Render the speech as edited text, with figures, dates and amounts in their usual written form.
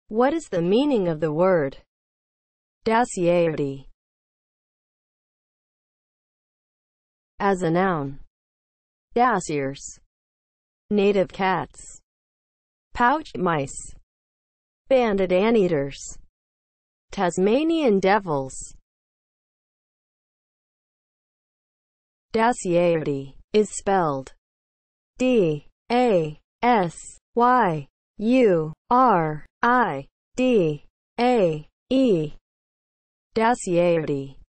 What is the meaning of the word dasyuride as a noun? Dasyures, native cats, pouch mice, banded anteaters, Tasmanian devils. Dasyuride is spelled D-A-S-Y-U-R-I-D-A-E. Dasyuride.